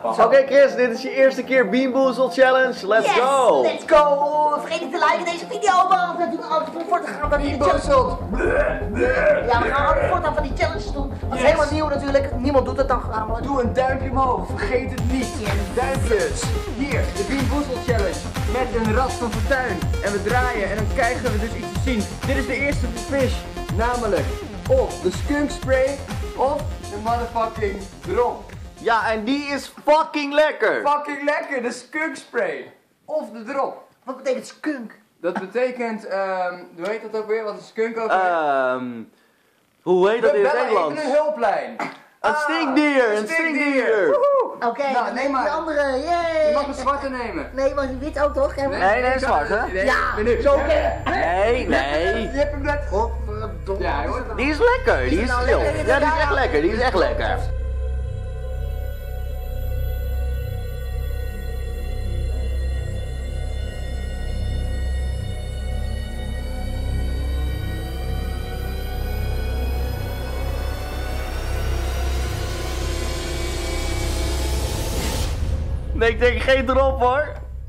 Oké Chris, dit is je eerste keer Bean Boozled Challenge. Let's go! Let's go! Vergeet niet te liken deze video, man! We doen altijd voort te gaan van die challenges. Ja, we gaan altijd voortaan van die challenges doen. Dat is helemaal nieuw natuurlijk. Niemand doet het dan namelijk. Doe een duimpje omhoog, vergeet het niet. Duimpjes. Hier, de Bean Boozled Challenge. Met een ras van fortuin. En we draaien en dan krijgen we dus iets te zien. Dit is de eerste fish. Namelijk of de skunk spray of de motherfucking drop. Ja, en die is fucking lekker! Fucking lekker, de skunk spray. Of de drop. Wat betekent skunk? Dat betekent, hoe heet dat ook weer? Wat is skunk ook weer? Hoe heet dat in het Bellen Nederlands? even een hulplijn. Een stinkdier, een stinkdier! Oké, Nou, dan neem neem maar. de andere. Yay! Je mag een zwarte nemen. Nee, maar die wit ook toch? Nee, zwart hè? Nee, Ja, nee, zo oké. Nee. Je hebt hem net. Godverdomme. Ja, je hoort hem. Die is lekker, die is nou chill. lekker? Ja, die is echt lekker, die is echt lekker. Nee, ik denk geen drop hoor.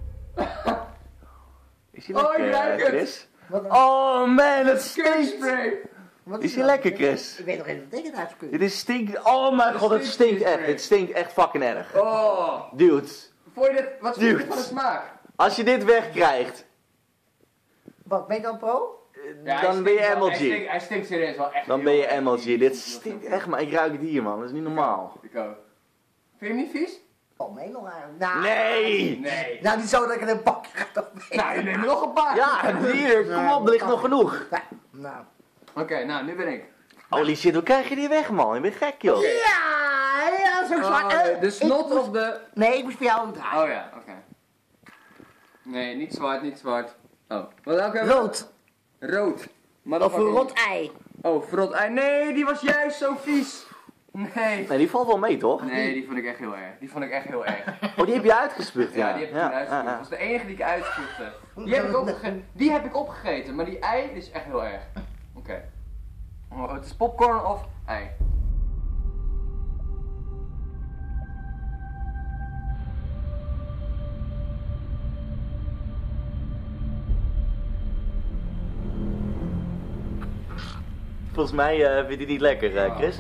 Is hij Oh, ik lekker, ruik het. Chris? Oh man, het Skunk stinkt. spray. Wat Is dat? hij lekker, Chris? Ik weet nog even wat betekent uit skunk. Dit is stinkt. Oh mijn god, het stinkt echt. Het stinkt echt fucking erg. Oh. Dude, Vond je dit, wat vind je Dude. van de smaak? als je dit wegkrijgt, Wat, ben je dan pro? dan ben je MLG. Hij stinkt serieus wel echt. Dan heel ben je erg. MLG. Dit stinkt echt, maar ik ruik het hier man. Dat is niet normaal. Ik ook. Vind je hem niet vies? Oh, nee, nog eigenlijk. Nou, Nee! Nee. Nou, niet zo dat ik in een bakje ga toch mee. Nou, je neemt er nog een paar. Ja, hier, kom op, er ligt nog genoeg. Nou. Oké, nou, nu ben ik. Holy shit, hoe krijg je die weg man? Je bent gek joh. Ja, zo zwaar. De snot of de... Nee, ik moest voor jou draaien. Oh ja, oké. Nee, niet zwart, niet zwart. Oh, wat welke hebben we? Rood. Rood. Maar Of een rot ei. Oh, verrot ei. Nee, die was juist zo vies. Nee. Nee, die valt wel mee toch? Nee, die vond ik echt heel erg. Die vond ik echt heel erg. Oh, die heb je uitgespuugd, ja. Ja, die heb ik toen uitgespuugd. Dat was de enige die ik uitgespuugd heb. Die heb ik opgegeten, maar die ei die is echt heel erg. Oké. Oh, het is popcorn of ei. Volgens mij vind je die niet lekker, Chris.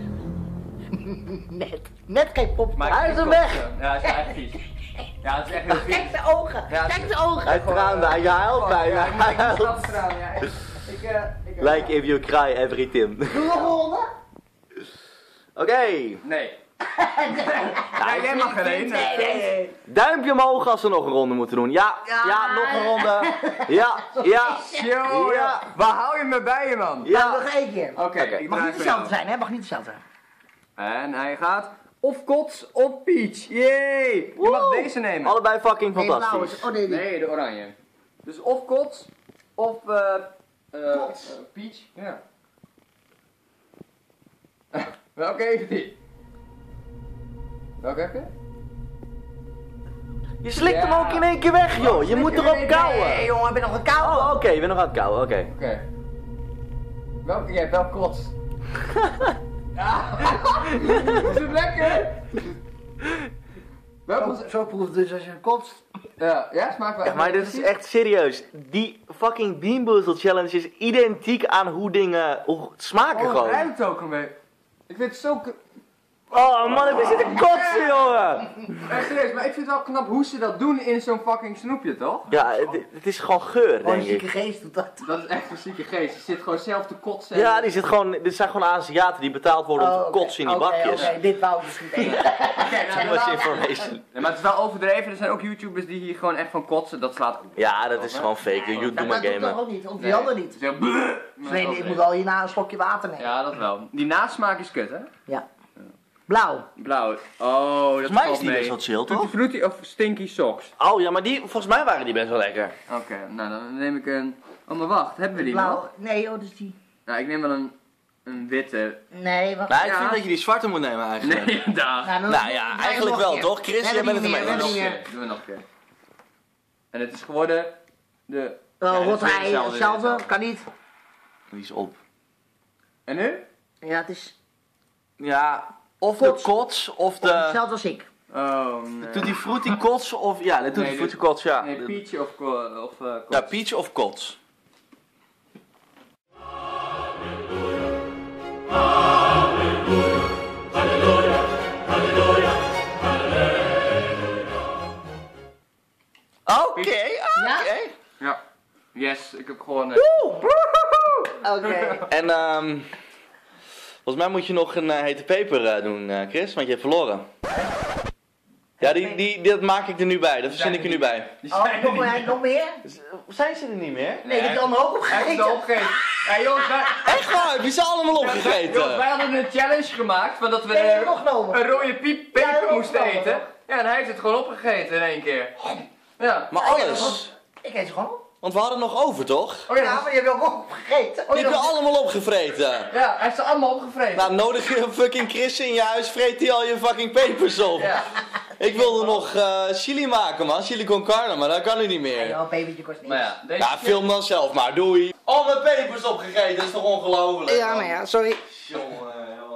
Net geen popcorn. Maar Hij is er weg! Ja, hij is echt vies. Ja, het is echt heel vies. Kijk de ogen. Ja, Kijk de ogen. Hij traande, hij huilt bijna. Ja, ik Hij moet huilt. eraan, ja. Ik Like if you cry every Tim. Doe nog een ronde. Oké. Nee. Ja, jij mag er één. Nee. Duimpje omhoog als we nog een ronde moeten doen. Ja, ja, nog een ronde. Ja, ja, Yo, Ja. waar hou je me bij je, man? Nou, ja. nog één keer. Oké, ik Mag draai niet voor hetzelfde jou. zijn, hè? Mag niet hetzelfde zijn. En hij gaat of kots of peach. Yay! Je mag deze nemen. Allebei fucking Nee, blauw fantastisch. is. Oh nee, die. Nee, de oranje. Dus of kots of Kots. peach. Ja. Welke heeft hij? Welke heb je? Je slikt hem Ja. ook in één keer weg, joh. Je slik moet je erop weer? kauwen. Nee, jongen, ik ben nog een kou. Oh, oké, je bent nog aan het kauwen, oké. Oké. Welke? Jij hebt wel kots. Ja. Is het lekker? Welke? Zo proeft het dus als je kotst. Ja, smaakt wel. Ja, maar dit is echt serieus. Die fucking Bean Boozled Challenge is identiek aan hoe dingen smaken Oh, het gewoon. ruikt ook een beetje. Ik vind het zo... Oh man, ik ben zitten kotsen, jongen. Serieus, maar ik vind het wel knap hoe ze dat doen in zo'n fucking snoepje, toch? Ja, het is gewoon geur, Oh, een denk zieke ik. geest doet dat. Dat is echt een zieke geest. Je zit gewoon zelf te kotsen. Ja, dit zijn gewoon Aziaten die betaald worden om te kotsen in die bakjes. Oké, dit wou ik dus niet tegen. Kijk, Too much information. maar het is wel overdreven. Er zijn ook YouTubers die hier gewoon echt van kotsen. Dat slaat ook. Ja, dat is gewoon fake. You do Dat my doet toch gamen. ook niet, of die ander niet. Zeg, bleh. Maar dat Nee, is ik moet overdreven. wel hierna een slokje water nemen. Ja, dat wel. Die nasmaak is kut, hè? Ja. Blauw. Blauw. Oh, dat Volgens mij is valt die mee. best wel chill, Tutti toch? Frutti of Stinky Socks? Oh ja, maar die, volgens mij waren die best wel lekker. Oké, nou dan neem ik een... Oh, maar wacht. Hebben we die Blauw. nog? Nee, oh, dus die. Nou, ik neem wel een witte. Nee, wacht. Maar ik Ja. vind dat je die zwarte moet nemen eigenlijk. Nee, daar. Nou, dan- Nou ja, dan eigenlijk nog wel, een keer. toch? Chris, We jij hebben bent het niet ermee meer, eens. we hebben Doen we nog een keer. En het is geworden de... Oh, Ja, rot dat is weer ei, hetzelfde. Kan niet. Die is op. En nu? Ja, het is Ja, of de kots of de... hetzelfde als ik. Oh nee. Tutti Frutti Kots of... Ja, Tutti Nee, Frutti Kots, ja. Nee, peach of Ja, Peach of Kots. Oké. Ja. Yes, ik heb gewonnen. Oké. En volgens mij moet je nog een hete peper doen, Chris, want je hebt verloren. Ja, dat maak ik er nu bij, dat verzin ik er nu bij. Die Oh, zijn er niet. nog meer? Zijn ze er niet meer? Nee, die heb je allemaal ook Hij heeft het al opgegeten. opgegeten. Ja jongens, Echt waar, heb je ze allemaal jongens, opgegeten? wij hadden een challenge gemaakt van dat we Nee, nog genomen. een rode peper Ja, moesten opgenomen, eten. toch? Ja, en hij heeft het gewoon opgegeten in één keer. Ja. Maar alles. Ik eet ze gewoon op. Want we hadden nog over, toch? Oh Ja, ja, maar je hebt ook opgegeten. Die heb je allemaal opgevreten. ja, hij heeft ze allemaal opgevreten. Nou, nodig je fucking Chris in je huis, vreet hij al je fucking pepers op. Ja. Ik wilde nog chili maken, man. Chili con carne, maar dat kan nu niet meer. Ja, een pepertje kost niks. Maar ja, deze Ja, film dan zelf maar. Doei. Al mijn pepers opgegeten, dat is toch ongelooflijk? Ja, maar ja, sorry. Jongen,